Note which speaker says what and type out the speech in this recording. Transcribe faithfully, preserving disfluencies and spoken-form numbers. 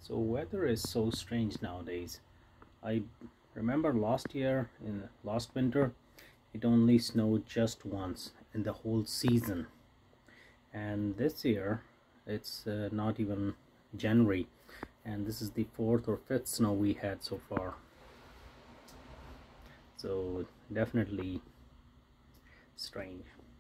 Speaker 1: So weather is so strange nowadays. I remember last year, in last winter, it only snowed just once in the whole season. And this year, it's uh, not even January, and this is the fourth or fifth snow we had so far. So definitely strange.